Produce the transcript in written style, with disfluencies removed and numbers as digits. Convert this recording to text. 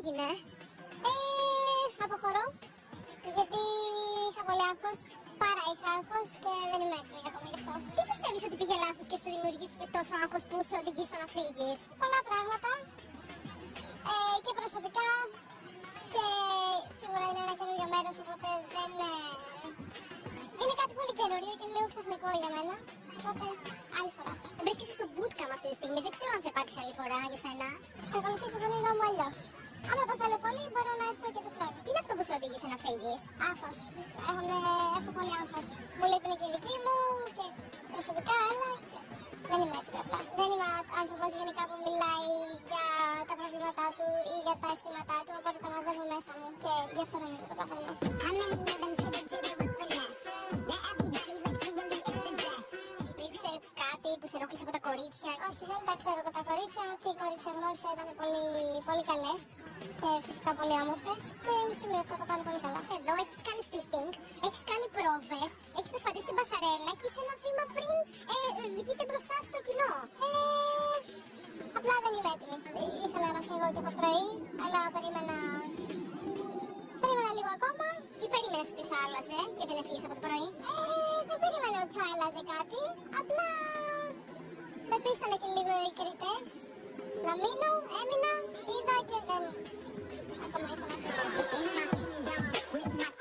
έγινε? Αποχωρώ. Γιατί είχα πολύ άγχος. Πάρα είχα άγχος και δεν είμαι έτοιμη για ακόμη γι' αυτό. Τι πιστεύεις ότι πήγε λάθος και σου δημιουργήθηκε τόσο άγχος που σε οδηγεί στο να φύγεις? Πολλά πράγματα. Και προσωπικά και σίγουρα είναι ένα καινούριο μέρος, οπότε δεν είναι κάτι πολύ καινούριο και λίγο ξαφνικό για μένα. Οπότε άλλη φορά. Βρίσκεσαι στο bootcamp αυτή τη στιγμή, δεν ξέρω αν θα υπάρξει άλλη φορά για σένα. Θα ακολουθήσω τον όνειρό μου αλλιώς. Άμα το θέλω πολύ, μπορώ να έρθω και του χρόνου. Τι είναι αυτό που σε οδήγησε να φύγεις? Άγχος. Έχω πολύ άγχος. Μου λείπουν και οι δικοί μου και προσωπικά, αλλά και δεν είμαι έτοιμη απλά. Δεν είμαι άνθρωπος γενικά που μιλάει για τα προβλήματά του ή για τα αισθήματά του, οπότε τα μαζεύω μέσα μου και γι' αυτό νομίζω το παθαίνω. Υπήρξε κάτι που σε ενόχλησε από τα κορίτσια? Όχι, δεν τα ξέρω από τα κορίτσια. Και οι κορίτσια γνώρισα ήταν πολύ καλές και φυσικά πολύ όμορφες και είμαι σίγουρη ότι θα το πάνε πολύ καλά. Εδώ έχεις κάνει fitting, έχεις κάνει πρόβες, έχεις περπατήσει στην πασαρέλα και είσαι ένα βήμα πριν βγείτε μπροστά στο κοινό. Απλά δεν είμαι έτοιμη. Ήθελα να φύγω και το πρωί, αλλά περίμενα λίγο ακόμα. Τι περίμενες ότι θα άλλαζε και δεν έφυγες από το πρωί? Δεν περίμενα ότι θα άλλαζε κάτι. Απλά με πείσανε και λίγο οι κριτές να μείνω, έμεινα, είδα και δεν. Ακόμα ήθελα να φύγω.